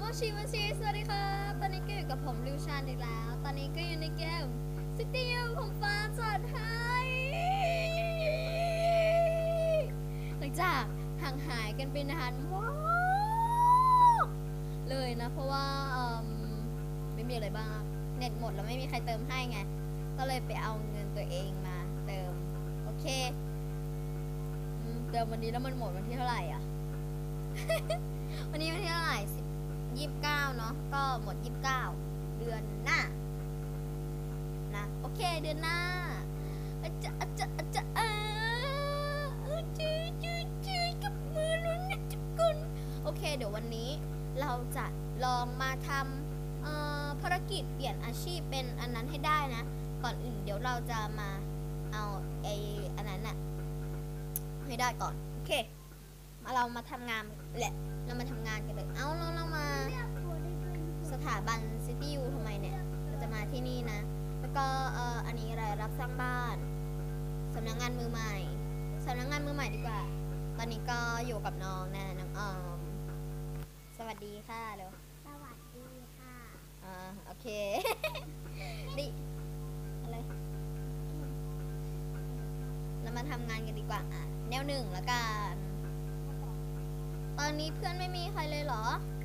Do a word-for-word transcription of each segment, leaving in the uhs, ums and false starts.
ชิมาชิสวัสดีครับตอนนี้ก็อยู่กับผมริวชานอีกแล้วตอนนี้ก็อยู่ในเกมซิตี้ผมฟ้าจัดให้หลังจากห่างหายกันไปนานว้าวเลยนะเพราะว่าไม่มีอะไรบ้างเน็ตหมดแล้วไม่มีใครเติมให้ไงก็เลยไปเอาเงินตัวเองมาเติมโอเคเติมวันนี้แล้วมันหมดวันที่เท่าไหร่อ่ะ วันนี้วันที่เท่าไหร่สิบยี่สิบเก้าเนาะก็หมดยี่สิบเก้าเดือนหน้านะโอเคเดือนหน้าอาจะอาจะอาจะอาจืดจืดจืดกับมือลุ้นนะทุกคนโอเคเดี๋ยววันนี้เราจะลองมาทำเอ่อภารกิจเปลี่ยนอาชีพเป็นอันนั้นให้ได้นะก่อนอื่นเดี๋ยวเราจะมาเอาไอ้อันนั้นน่ะให้ได้ก่อนโอเคมาเรามาทำงานแหละเรามาทำงานกันเลยเอาเราเรามาสถาบันซิตี้ยูทำไมเนี่ยเราจะมาที่นี่นะแล้วก็เอ่ออันนี้อะไรรับสร้างบ้านสำนักงานมือใหม่สำนักงานมือใหม่ดีกว่าตอนนี้ก็อยู่กับน้องนะน้องออมสวัสดีค่ะเร็วสวัสดีค่ะอ่าโอเค ดิอะไรเรามาทำงานกันดีกว่าอ่ะแนวหนึ่งละกันตอนนี้เพื่อนไม่มีใครเลยเหรอ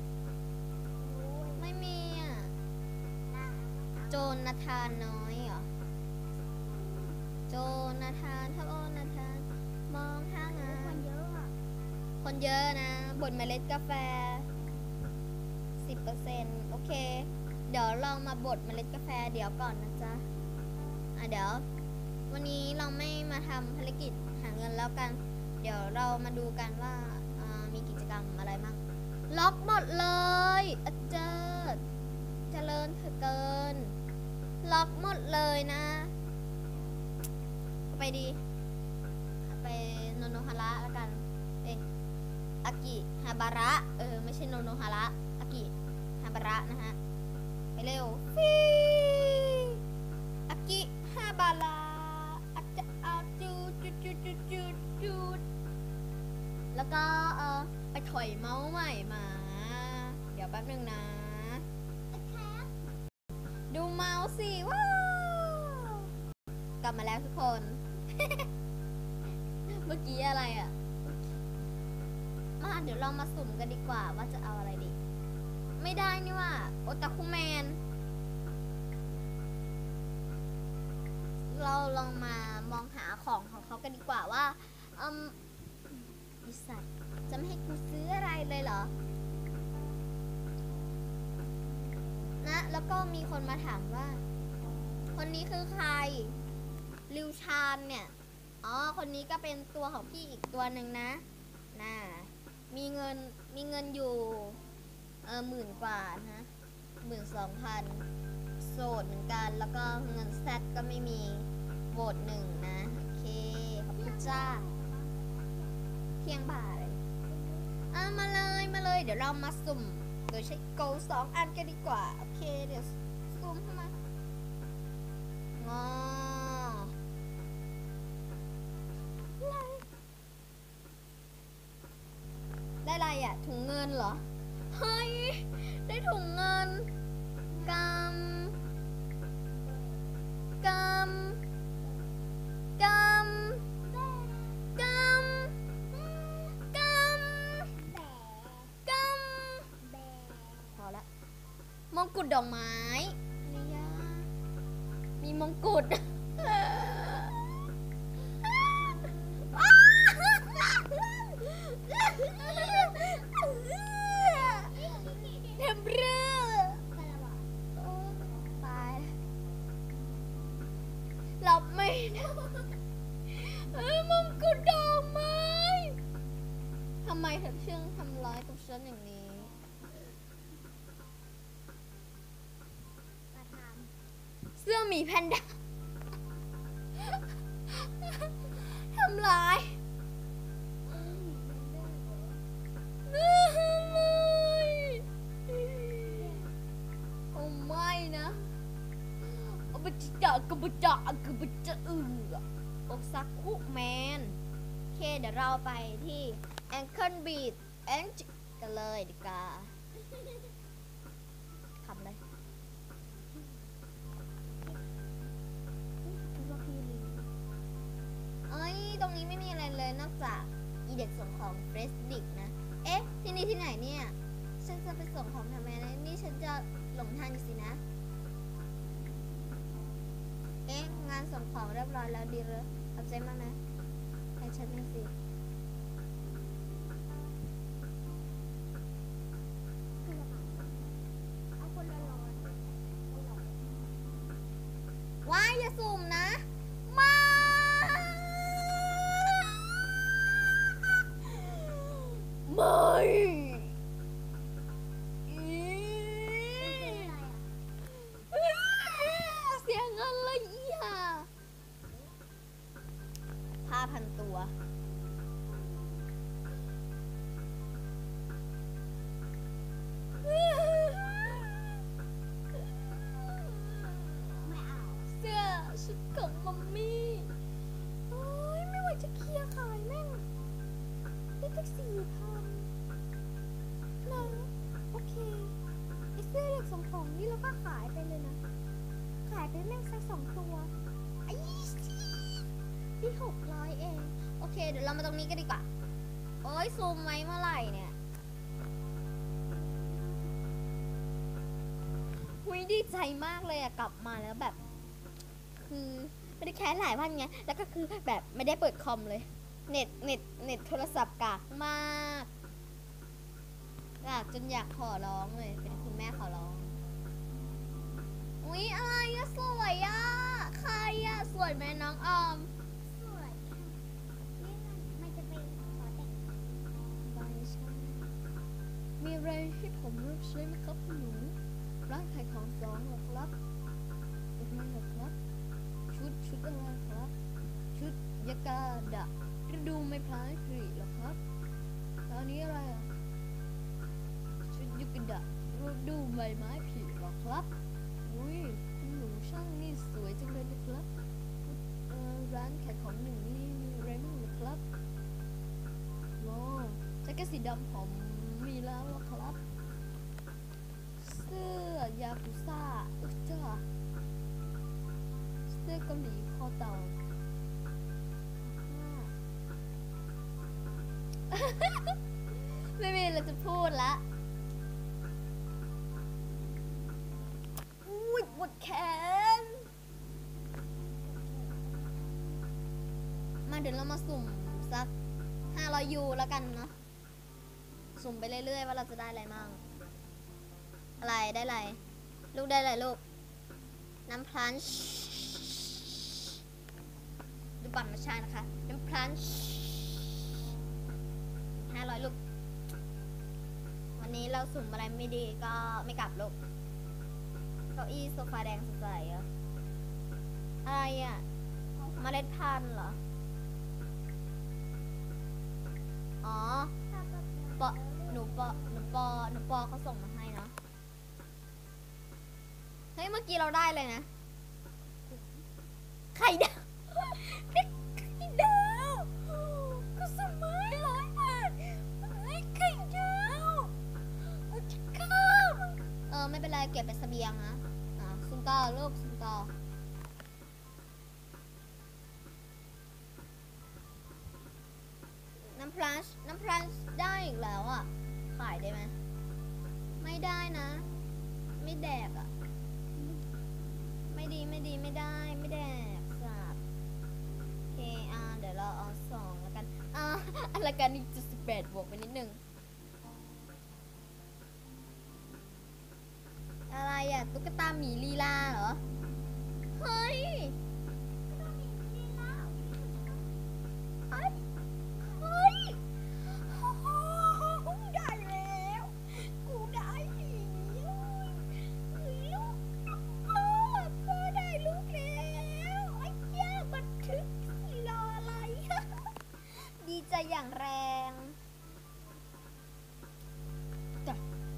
ไม่มีอ่ะโจนาธานน้อยเหรอโจนาธานถ้าโอนาธานมองหางานคนเยอะอ่ะคนเยอะนะบดเมล็ดกาแฟ สิบเปอร์เซ็นต์ โอเคเดี๋ยวลองมาบดเมล็ดกาแฟเดี๋ยวก่อนนะจ๊ะอ่ะเดี๋ยววันนี้เราไม่มาทำภารกิจหาเงินแล้วกันเดี๋ยวเรามาดูกันว่ามีกิจกรรมอะไรบ้างล็อกหมดเลยอาจารย์เจริญเกินล็อกหมดเลยนะไปดีไปโนโนฮาระแล้วกันเอ๊ะอากิฮาบาระเออไม่ใช่โนโนฮาระอากิฮาบาระนะฮะไปเร็วฟีอากิฮาบาระอาจจะอาจูจูจูจูจูจูแล้วก็เออไปถอยเมาส์ใหม่มาเดี๋ยวแป๊บนึงนะดูเมาส์สิว้าวกลับมาแล้วทุกคน เมื่อกี้อะไรอ่ะมาเดี๋ยวเรามาสุ่มกันดีกว่าว่าจะเอาอะไรดีไม่ได้นี่ว่าโอตาคุแมนเราลองมามองหาของของเขากันดีกว่าว่าอืมบริษัทจะไม่ให้กูซื้ออะไรเลยเหรอนะแล้วก็มีคนมาถามว่าคนนี้คือใครริวชานเนี่ยอ๋อคนนี้ก็เป็นตัวของพี่อีกตัวหนึ่งนะน่ามีเงินมีเงินอยู่เออหมื่นกว่านะหมื่นสองพันโสดเหมือนกันแล้วก็เงินแซดก็ไม่มีโหวตหนึ่งนะโอเคขอบคุณจ้าเที่ยงบ่ายอ่ะมาเลยมาเลยเดี๋ยวเรามาสุ่มโดยใช้โกลสองอันกันดีกว่าโอเคเดี๋ยวสุ่มเข้ามางอได้อะไรอ่ะถุงเงินเหรอเฮ้ยได้ถุงเงินกำกำกำกำกำกำพอละมงกุฎดอกไม้นี่ยมีมงกุฎเทมเบอร์ตายหลับไม่ได้เอ้ยมงกุฎดอกไม้ทำไมเธอเชื่องทำร้ายกับฉันอย่างนี้เสื้อหมีแพนด้าทำร้ายโอ้ไม่นะโอ้บัจจะกบัจจะกบัจจะอือโอซาคุแมนโอเคเดี๋ยวเราไปที่แองเกิลบีทแองกันเลยดีกว่าำอะไรคิดว่าพี่ลิงเอ้ย ตรงนี้ไม่มีอะไรเลยนอกจากอีเด็กส่งของเฟรสดิกนะ เอ๊ะ ที่นี่ที่ไหนเนี่ย ฉันจะไปส่งของทำไมนะนี่ฉันจะหลงทางอยู่สินะ เอ๊ะ งานส่งของเรียบร้อยแล้วดีเลยขอบใจมากนะให้ฉันหน่อยสิคืออะไรเอาคนละร้อยคนละร้อยว้ายอย่าสุ่มนะไมาไม่อีเป็นอะไรอ่ะเสียเงินเลยอีห่าผ้าพันตัวไม่เอาเสื้อชุดของมัมมี่โอ้ยไม่ไหวจะเคลียร์ขายแม่งได้ตั้งสี่พันนะโอเคไอเสื้อเด็กส่งของนี่เราก็ขายไปเลยนะ ขายไปแม่งสักสองตัวไอ้สิที่หกร้อยเอง โอเค เดี๋ยวเรามาตรงนี้กันดีกว่า โอ้ยซูมไว้เมื่อไหร่เนี่ยหุยดีใจมากเลยอะกลับมาแล้วแบบ คือไม่ได้แค่หลายวันไง แล้วก็คือแบบไม่ได้เปิดคอมเลย เน็ต เน็ต เน็ตโทรศัพท์กากมากกากจนอยากขอร้องเลย เป็นคุณแม่ขอร้อง อุ๊ย อะไรอะสวยอะใครอะสวยไหมน้องออมสวยค่ะนี่มันมันจะไปขอแต่งงานไม่ใช่ มีอะไรให้ผมรับใช้ไหมครับคุณหนู ร้านขายของสองเหรอครับเป็นไงเหรอครับ ชุดชุดอะไรครับ ชุดยากาดะฤดูไม่พลายผลิเหรอครับแล้วอันนี้อะไรอ่ะ ชุดยากาดะฤดูใบไม้ผลิเหรอครับอุ้ยคุณหนูช่างนี่สวยจังเลยนะครับเอ่อร้านขายของหนึ่งนี่มีอะไรบ้างเหรอครับว้าวแจ็คเก็ตสีดำผมมีแล้วเหรอครับ เสื้อยากุซ่าอึกจ้าเสื้อเกาหลีคอเต่าไม่มีอะไรจะพูดละอุ้ยปวดแขนมาเดี๋ยวเรามาสุ่มสักห้าร้อยยูแล้วกันเนาะสุ่มไปเรื่อยๆว่าเราจะได้อะไรมั่งอะไรได้อะไรลูกได้อะไรลูกน้ำพลันช์ดูบัตรมาใช่นะคะน้ำพลันช์ห้าร้อยลูกวันนี้เราสุ่มอะไรไม่ดีก็ไม่กลับลูกเก้าอี้โซฟาแดงสดใสเหรออะไรอ่ะเมล็ดพันธุ์เหรออ๋อถ้าแบบปอหนูปอหนูปอหนูปอเขาส่งมาให้เนาะเฮ้ยเมื่อกี้เราได้เลยนะไข่ดาวไข่ดาวก็สมัยร้อยบาทไอ้ไข่ดาวโอ้ชิคก้าเออไม่เป็นไรเก็บเป็นเสบียงนะอ่าซุ่มต่อลูกซุ่มต่อน้ำพลัสน้ำพลัสได้อีกแล้วอ่ะขายได้ไหมไม่ได้นะ ไม่แดกอ่ะไม่ดีไม่ดีไม่ได้ไม่แดกสับโอเคอ่าเดี๋ยวเราเอาสองแล้วกันอ่าอะไรกันอีกจุดสิบแปดบวกไปนิดนึงอะไรอ่ะตุ๊กตาหมีลีลาเหรอเฮ้ยเฮ้ยเฮ้ยได้แล้วกูได้แล้วลูกพ่อพ่อได้ลูกแล้วไอ้เจ้าบันทึกรออะไร ดีใจอย่างแรงจ้ะ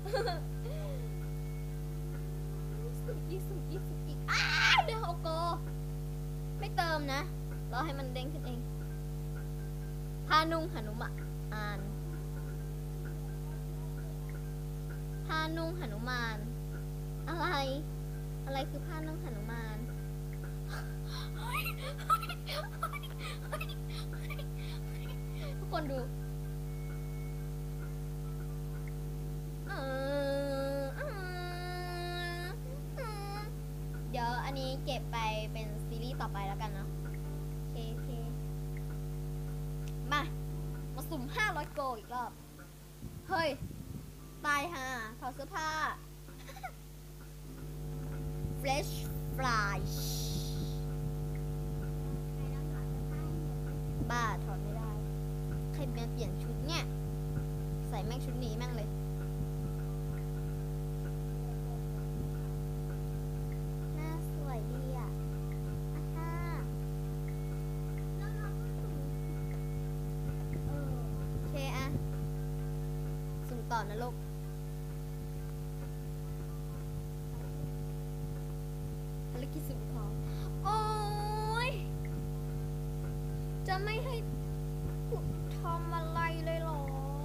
สุดอีกสุดอีกสุดอีกอ้าวเดี๋ยวเอาโกไม่เติมนะรอให้มันเด้งขึ้นเองพานุงหนุมะอ่านพานุงหนุมานอะไร อะไรคือผ้านุ่งหนุมานทุกคนดูเออเออเออเดี๋ยวอันนี้เก็บไปเป็นซีรีส์ต่อไปแล้วกันเนาะโอเคโอเคมา มาสุ่มห้าร้อยโกลอีกรอบ เฮ้ย ตายฮะถอดเสื้อผ้า Fresh Fly ใครต้องถอดเสื้อผ้าให้หมดบ้าถอดไม่ได้ ใครมาเปลี่ยนชุดเนี่ย ใส่แม่งชุดนี้แม่งเลย หน้าสวยดีอ่ะอ่ะฮะแล้วเราก็สุ่มเออโอเคอะสุ่มต่อนะลูก ภารกิจสุ่มของ โอ้ย จะไม่ให้กูทำอะไรเลยเหรอ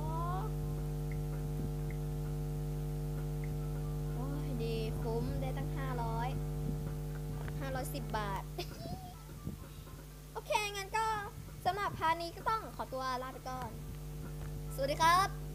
โอ้ย ดีคุ้มได้ตั้งห้าร้อยห้าร้อยสิบบาท โอเค งั้นก็สำหรับพาร์ทนี้ก็ต้องขอตัวลาไปก่อน สวัสดีครับ